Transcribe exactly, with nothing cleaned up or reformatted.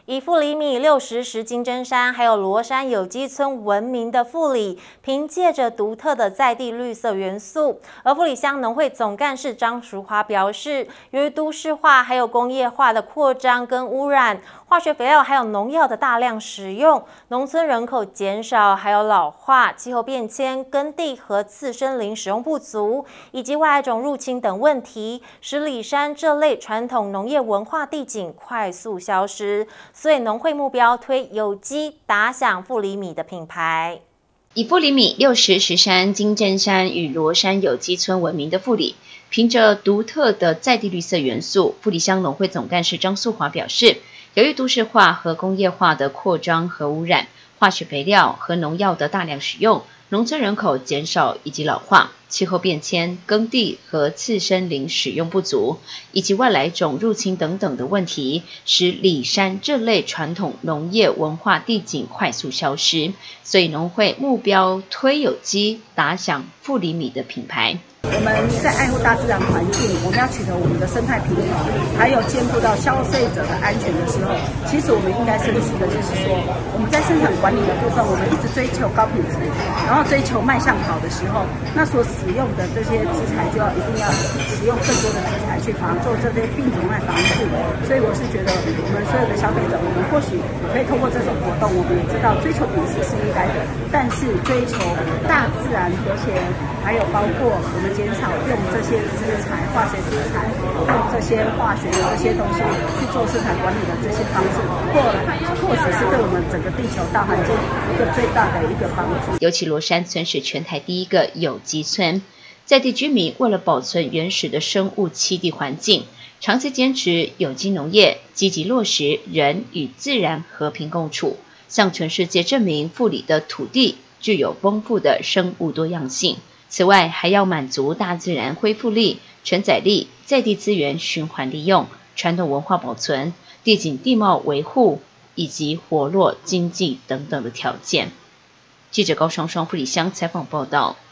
以富里米、六十石金针山还有罗山有机村闻名的富里，凭借着独特的在地绿色元素，而富里乡农会总干事张淑华表示，由于都市化还有工业化的扩张跟污染，化学肥料还有农药的大量使用，农村人口减少，还有老化、气候变迁、耕地和次生林使用不足，以及外来种入侵等问题，使里山这类传统农业文化地景快速消失。所以农会目标推有机打响富里米的品牌。 以富里米、六十石山、金针山与罗山有机村闻名的富里，凭着独特的在地绿色元素，富里乡农会总干事张素华表示，由于都市化和工业化的扩张和污染，化学肥料和农药的大量使用，农村人口减少以及老化、气候变迁、耕地和次生林使用不足，以及外来种入侵等等的问题，使里山这类传统农业文化地景快速消失。所以农会目标推有机，打响富里米的品牌。 我们在爱护大自然环境，我们要取得我们的生态平衡，还有兼顾到消费者的安全的时候，其实我们应该深思的就是说，我们在生产管理的部分，我们一直追求高品质，然后追求卖相好的时候，那所使用的这些资材就要一定要使用更多的资材去防做这些病虫害防治。所以我是觉得，我们所有的消费者，我们或许可以通过这种活动，我们也知道追求品质是应该的，但是追求大自然和谐，还有包括我们减少用这些资材、化学资材，用这些化学的这些东西去做生产管理的这些方式，或或许是对我们整个地球大环境一个最大的一个帮助。 尤其罗山村是全台第一个有机村，在地居民为了保存原始的生物栖地环境，长期坚持有机农业，积极落实人与自然和平共处，向全世界证明富里的土地具有丰富的生物多样性。此外，还要满足大自然恢复力、承载力、在地资源循环利用、传统文化保存、地景地貌维护以及活络经济等等的条件。记者高双双富里乡采访报道。